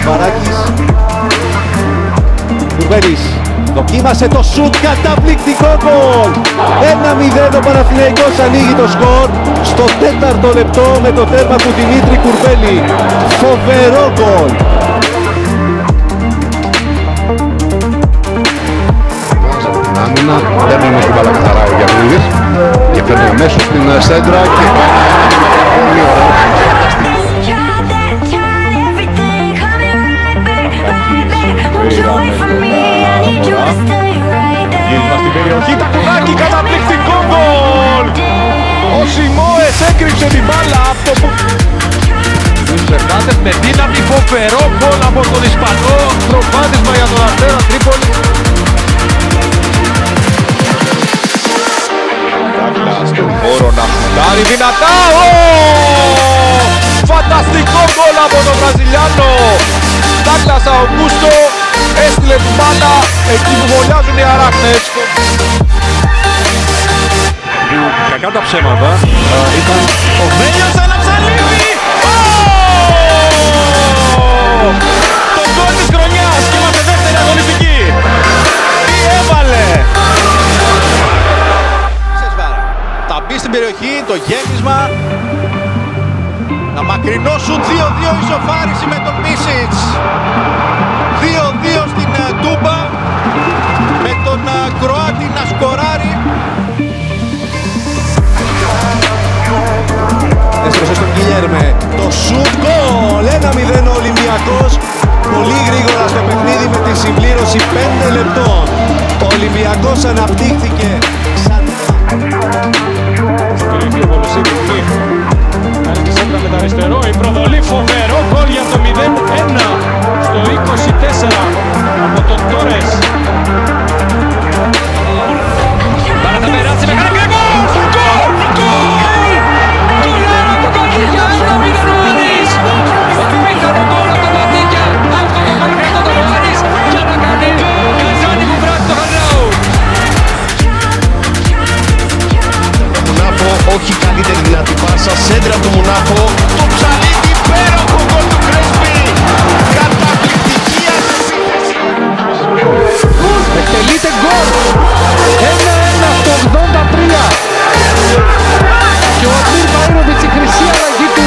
Καμπαράκης. Κουρβέλης δοκίμασε το σουτ, καταπληκτικό γκολ! 1-0 ο Παναθηναϊκός ανοίγει το σκορ στο 4ο λεπτό με το τέρμα του Δημήτρη Κουρβέλη. Φοβερό γκολ! Άμυνα, δεν είναι την μπάλα καθαρά ο Γιαννίδης και παίρνει αμέσως την σέντρα και πολύ ωραία. Γύρισμα στην περιοχή, Τακουνάκη, καταπληκτικό γκολ! Ο Σιμόες έκρυψε την μπάλα από το που... Σερβάτες με δύναμη, φοβερό γκολ από τον Ισπανό, προβάδισμα για τον Αστέρα Τρίπολη. Στον χώρο να σουτάρει δυνατά. Φανταστικό γκολ από τον Βραζιλιάνο. Ντάγκλας Αουγκούστο έστειλε την μπάλα εκεί που βολιάζουν οι αράχνες. Κακά τα ψέματα ήταν ο Μένιος, αλλά ψαλίδι. Το γκολ της χρονιάς και είμαστε δεύτερη αγωνιστική. Τι έβαλε! Θα μπει στην περιοχή, το γέμισμα. Ένα μακρινό σουτ, 2-2 ισοφάριση με τον Μίσιτς. 2-2 στην Τούμπα με τον Κροάτη να σκοράρει. Έστρωσε στον Γκιλιέρμε, το σουτ γκολ! 1-0 ο Ολυμπιακός. Πολύ γρήγορα στο παιχνίδι με τη συμπλήρωση 5 λεπτών. Ο Ολυμπιακός αναπτύχθηκε ξανά. Με τα αριστερό, η προβολή, φοβερό γκολ για το 0-1 στο 24 από τον Τόρες. Πάρα θα περάσει με χαρά και γκολ! Γκολ! Γκολ! Γκολάρα από Κατσίγια, 1-0 ο Άρης! Απίθανο γκολ από τον Κατσίγια, αυτό το γκολ χρειαζόταν τον Άρης για να κάνει Καζάνι που βράζει το Χαρνάου. Το Μουνάφο, όχι καλύτερη δυνατή πάσα, σέντρα του Μουνάφο. Το ψαλίδι, υπέροχο γκολ του Κρέσπι! Καταπληκτική αντεπίθεση! Εκτελείται γκολ! 1-1 στο 83. Και ο Ατήρ Βαΐροβιτς, η χρυσή αλλαγή του.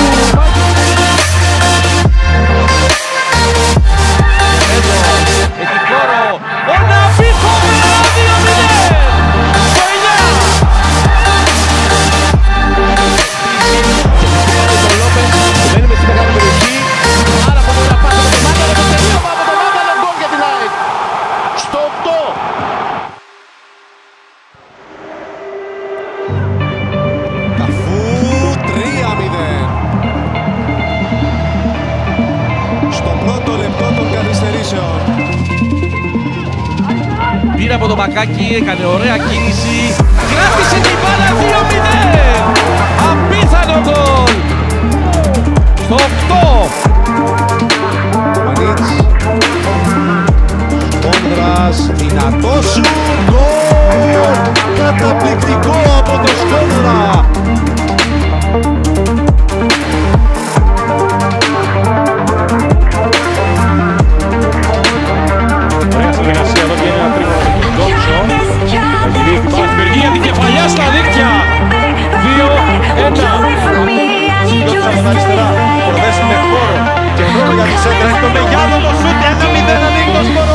Εδώ, έχει χώρο, ο Ναμπής φοβερά 2-0! Στο 9! Τον Λόπες, που μένει με στη μεγάλη περιοχή. Άρα από τον Λαπάς, από τον Μάνταλο, το τελείωμα από τον Μάνταλο, γκολ για την ΑΕΚ. Στο 8! Καφού 3-0. Στο πρώτο λεπτό των καθυστερήσεων. Πήρε από το Μακάκι, έκανε ωραία κίνηση. Κράτησε την μπάλα 2-0! Απίθανο γκολ! Στο 8! Μανίτς. Σκόνδρας, δυνατό σου γκολ! Καταπληκτικό από το Σκόνδρα! Ωραία συνεργασία, εδώ βγαίνει ένα τρίγωνο με τον Τζόνσο. Θα γυρίσει την μπάλα στην περιοχή, την κεφαλιά στα δίκτυα. 2-1. Συγκρότησε από τα αριστερά, προδέσει με χώρο και χρόνο για τη σέντρα. Έχει το Μεγιάνο, το σούτ, 1-0 ανοίγει το σκορ.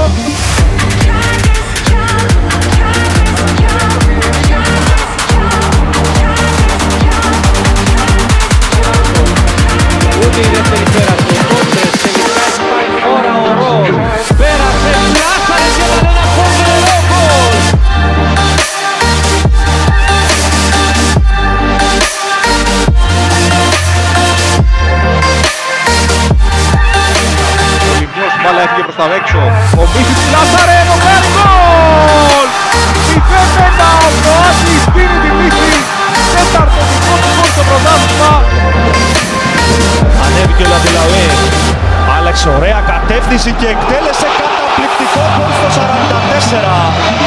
Ούτε η δεύτερη πέρασε, οι κόντρες, τελικά έχει πάει χώρα ο Ρολ. Πέρασε, πλάσαρε και ήταν ένα φοβερό γκολ. Ο Λιμνιός, μπάλα έφυγε προς τα έξω. Ο Μίσιτς πλάσαρε, το κάνει γκολ. 0-1, ο Κροάτης πήρε τη λύση. Τέταρτο δικό του γκολ στο πρωτάθλημα. Ανέβηκε ο Λαντελαουέ. Άλλαξε ωραία κατεύθυνση και εκτέλεσε καταπληκτικό γκολ στο 44.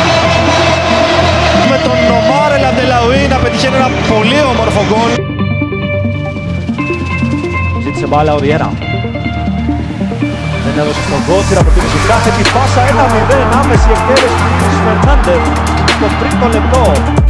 Με τον Νομάρε Λαντελαουέ να πετυχαίνει ένα πολύ όμορφο γκολ. Ζήτησε μπάλα ο Βιέρα. Δεν να δώσει στον Κότσιρα από την κάθετη πάσα 1-0, άμεση εκτέλεση του Φερνάντες στο τρίτο λεπτό.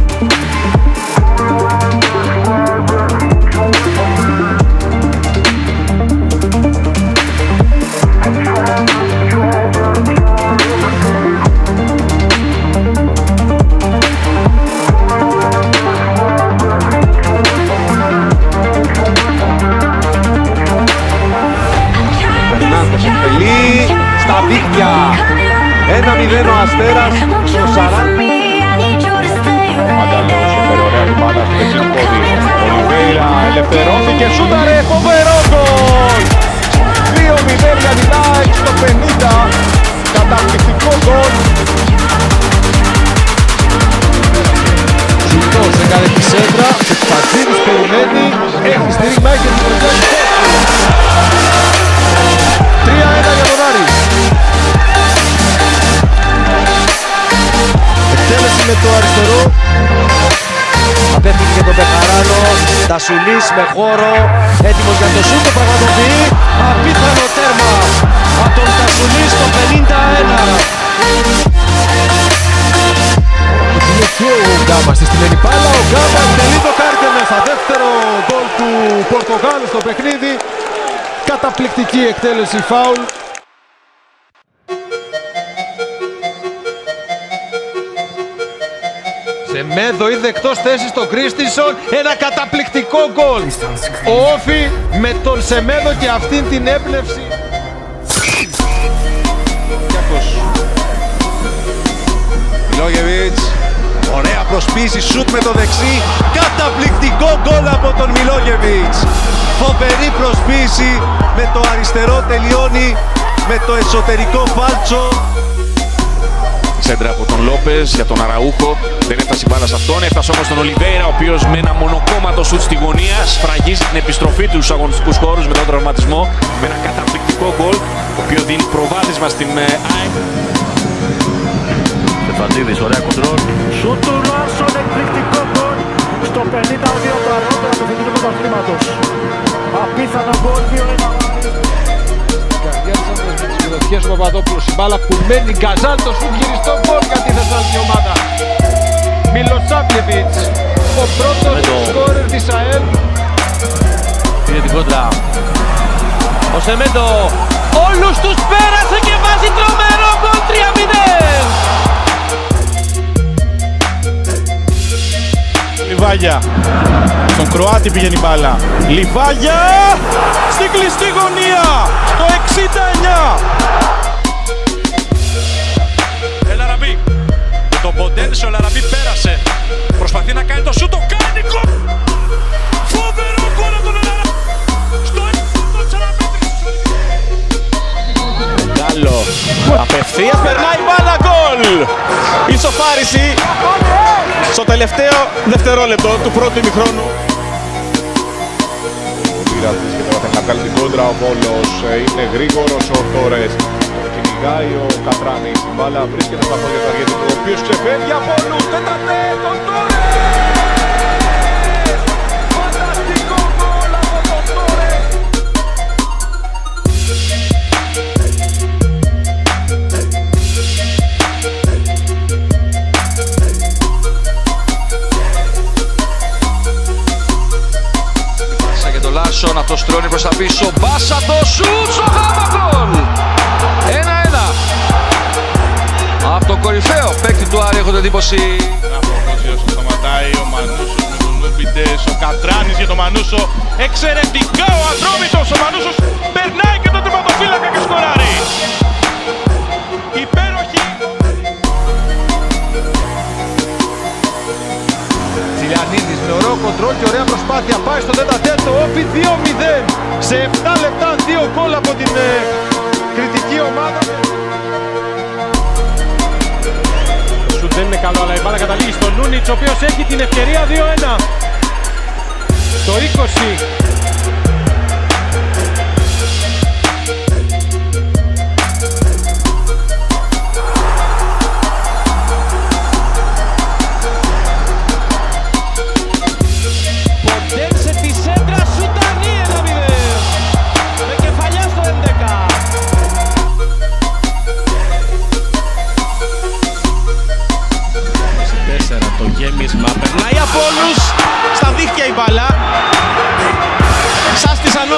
Στα δίκτυα 1-0 ο Αστέρας στο 40. Μανταλός έφερε ωραία την μπάλα στο δεξί πόδι. Ο Λιβέιρα ελευθερώθηκε, σούταρε, φοβερό γκολ! 2-0 για την ΑΕΚ στο 50. Καταπληκτικό γκολ. Ζητός έκανε τη σέντρα, Πατζίδης περιμένει, έχει στήριγμα, έχει την προσέγγιση. 3-1 για τον Άρη. Εκτέλεση με το αριστερό. Απέφυγε και τον Πεχαράνο. Τασουλής με χώρο. Έτοιμος για το σούτ, το πραγματοποιεί. Απίθανο τέρμα από τον Τασουλή στο 51. Είναι και ο Γκάμπα στη στημένη μπάλα. Ο Γκάμπα εκτελεί το κάρτε μέσα. Δεύτερο γκολ του Πορτογάλου στο παιχνίδι. Καταπληκτική εκτέλεση φάουλ. Σεμέδο είδε εκτός θέσης τον Κρίστινσον. Ένα καταπληκτικό γκολ. Ο Όφι με τον Σεμέδο και αυτήν την έμπνευση. Μιλόγεβιτς, ωραία προσπίση, σουτ με το δεξί. Καταπληκτικό γκολ από τον Μιλόγεβιτς. Φοβερή προσπίση, με το αριστερό τελειώνει με το εσωτερικό φάλτσο. Σέντρα από τον Λόπες για τον Αραούχο. Δεν έφτασε η μπάλα σε αυτόν. Έφτασε όμως τον Ολιβέιρα, ο οποίος με ένα μονοκόμματο σουτ στη γωνία σφραγίζει την επιστροφή του στους αγωνιστικούς χώρους μετά τον τραυματισμό. Με ένα καταπληκτικό γκολ, το οποίο δίνει προβάδισμα στην ΑΕΚ. Στεφαντίδης, ωραία κοντρόλ. Σουτ του Λάρσον, εκπληκτικό γκολ στο 52 το αργότερο του φοιτητικού πρωταθλήματος. Απίθανο γκολ, 2-1. Με τις μυρωδιές του Παπαδόπουλος, η μπάλα που μένει Γκαζάλ, το σουτ γυριστό γκολ για τη θεσσαλονική ομάδα. Μιλοσάπλεβιτς, ο πρώτος σκόρερ της ΑΕΛ. Πήρε την κόντρα. Ο Σεμέντο όλους τους πέρασε και βάζει τρομερό γκολ, 3-0. Λιβάγια, στον Κροάτη πηγαίνει η μπάλα. Λιβάγια, στην κλειστή γωνία, το 69. Ελαραμπή. Με τον Ποντένσε ο Ελαραμπή πέρασε. Προσπαθεί να κάνει το σούτ, το κάνει γκολ. Φοβερό γκολ από τον Ελαραμπή. Στο 1 της αναμέτρησης. Γκάλο, απευθείας περνάει η μπάλα, γκολ. Ισοφάριση στο τελευταίο δευτερόλεπτο του πρώτου ημιχρόνου. Ο Πειρατής και τώρα θέλει να βγάλει την κόντρα. Ο Βόλος είναι γρήγορος. Ο Τόρες τον κυνηγάει. Ο Κατράνης η μπάλα βρίσκεται στα πόδια του Αργεντινού, ο οποίος ξεφεύγει από όλους. Τέταρτε τον Τόρες. Φανταστικό γκολ από τον Τόρες. Λάρσον, αυτό στρώνει προς τα πίσω. Μπάσα το σουτ, στο γάμα γκολ. 1-1. Από τον κορυφαίο παίκτη του Άρη έχω την εντύπωση. Ο σταματάει, ο Μανούσος με τον Λούμπιντες, ο Κατράνης για τον Μανούσο. Εξαιρετικά ο Ατρόμητος, ο Μανούσος περνάει και τον τερματοφύλακα και σκοράρει. Υπέροχη. Τσιλιανίδης με ωραίο κοντρόλ και ωραία προσπάθεια. Πάει στο τέταρτο, Όφι 2-0. Σε 7 λεπτά 2 γκολ από την κριτική ομάδα. Σου δεν είναι καλό, αλλά η μπάλα καταλήγει στον Νούνιτς, ο οποίος έχει την ευκαιρία 2-1. Το 20.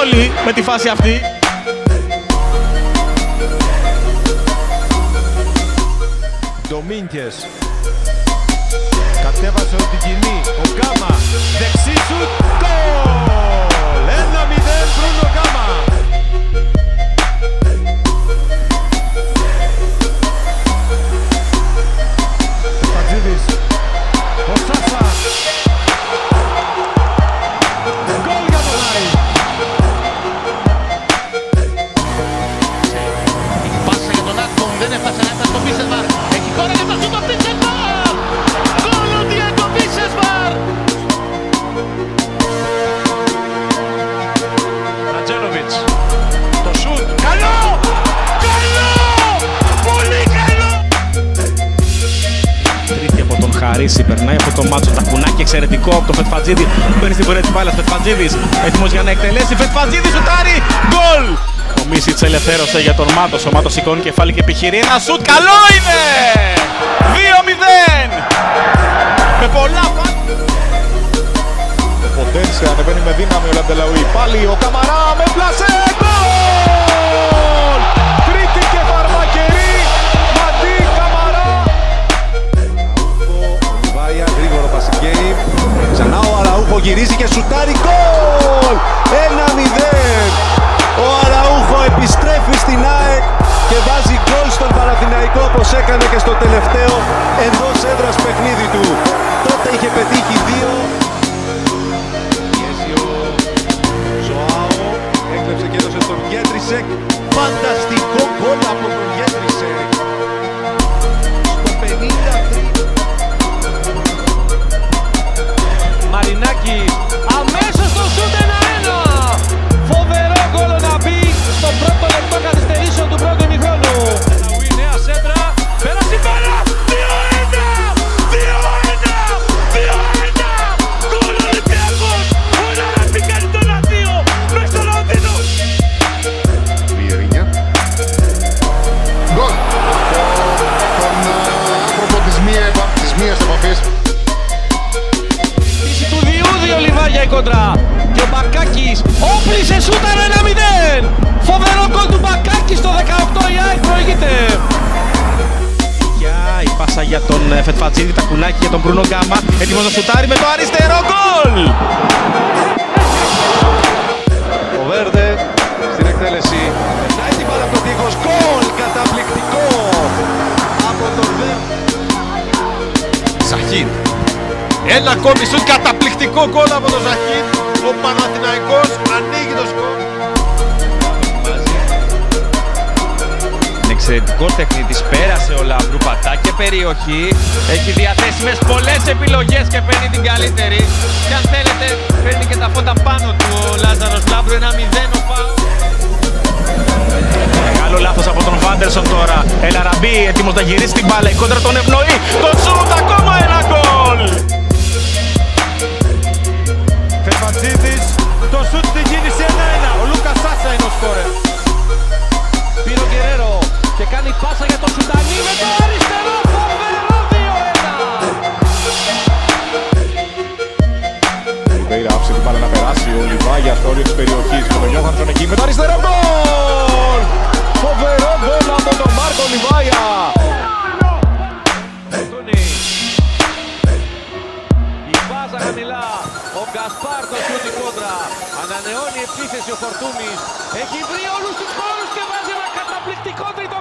όλοι με τη φάση αυτή. Ντομίνκες κατέβασε την κοινή, ο Γκάμα, δεξί σουτ, γκολ! 1-0 Μπρούνο Γκάμα. Πατζίδης, ο Σάσα, γκολ για τον Άρη. Πάσα για τον Άκπον, δεν έφτασε να έφτασε το Βίσεσβαρ. Έχει χώρα για το σούτ του Βίσεσβαρ. Γκολ ο Διέγκο Βίσεσβαρ. Ρατζένοβιτς. Το σουτ. Καλό! Καλό! Πολύ καλό! Τρίτη από τον Χαρίση, περνάει από το μάτσο, τακουνάκι εξαιρετικό από τον Φετφατζίδη. Παίρνει στην πορεία της μπάλας, Φετφατζίδης έτοιμος για να εκτελέσει. Φετφατζίδης σουτάρει, γκολ! Ο Μίσιτς ελευθέρωσε για τον Μάτος. Ο Μάτος σηκώνει κεφάλι και επιχειρεί ένα σουτ. Καλό είναι! 2-0! Με πολλά Ο Ποντένσε ανεβαίνει με δύναμη ο Λαντελαουί. Πάλι ο Καμαρά με πλασέ. Γκολ! Τρίτη και φαρμακερή. Μαντί Καμαρά. Ο Λιβάια γρήγορο passing game. Ξανά ο Αραούχο γυρίζει και σουτάρει. Γκολ! 1-0. Ο Αραούχο επιστρέφει στην ΑΕΚ και βάζει γκολ στον Παναθηναϊκό όπως έκανε και στο τελευταίο εντός έδρας παιχνίδι του. Τότε είχε πετύχει 2. Έκλεψε και έδωσε στον Γέντρισεκ. Φανταστικό γκολ από τον Γέντρισεκ. Στο 53. Μαρινάκης, αμέσως το σούτ 1-1. Φοβερό γκολ να μπει στο πρώτο λεπτό καθυστερήσεων του πρώτου ημιχρόνου. Νέα σέντρα, πέρασε η μπάλα. 2-1, 2-1, 2-1. Γκολ Ολυμπιακός. Όλα να πει κάνει τον Αθείο μες στο Λονδίνο. Βιερίνια. Γκολ. Τον άνθρωπο της μίας επαφής. Πίση του Διούδη ο Λιβάγια η κόντρα. Και ο Μπακάκης όπλησε σούταρο 1-0. Φοβερό γκολ του Μπακάκη στο 18, η ΑΕΚ προηγείται. η πάσα για τον Φετφατζίδη, τακουνάκι για τον Μπρούνο Γκάμα. Έτοιμος να σουτάρει με το αριστερό, γκολ! Ο Βέρντε στην εκτέλεση. Περνάει την μπάλα από τον τείχος. Γκολ! Καταπληκτικό! Από τον Βέρντε. Ζαχίν. Ένα ακόμη σουτ, καταπληκτικό γκολ από τον Ζαχίν. Ο Παναθηναϊκός ανοίγει το σκορ. Εξαιρετικό τεχνίτης, πέρασε ο Λαμπρού, πατάκι και περιοχή. Έχει διαθέσιμες πολλές επιλογές και παίρνει την καλύτερη. Και αν θέλετε παίρνει και τα φώτα πάνω του ο Λάζαρος Λάμπρου. 1-0 ο Πάου. Μεγάλο λάθος από τον Βάντερσον τώρα. Ελαραμπή έτοιμος να γυρίσει την μπάλα. Η κόντρα τον ευνοεί. Το σουτ, ακόμα ένα γκολ! Φετφατζίδης, το σουτ στην κίνηση 1-1. Ο Λούκας Σάσα είναι ο σκόρερ. Πήρε ο Γκερέρο και κάνει πάσα για το Σουτανί με το αριστερό. Φοβερό 2-1. Λιβέιρα άφησε την μπάλα να περάσει. Ο Λιβάγια στο όριο της περιοχής. Με τον Γιώχανσον εκεί με το αριστερό γκολ! Φοβερό γκολ από τον Μάρκο Λιβάγια. Η βάζα χαμηλά. Ο Γκασπάρ το σούτ η κόντρα. Ανανεώνει επίθεση ο Φορτούνης. Έχει βρει όλους τους χώρους και βάζει ένα καταπληκτικό τρίτο.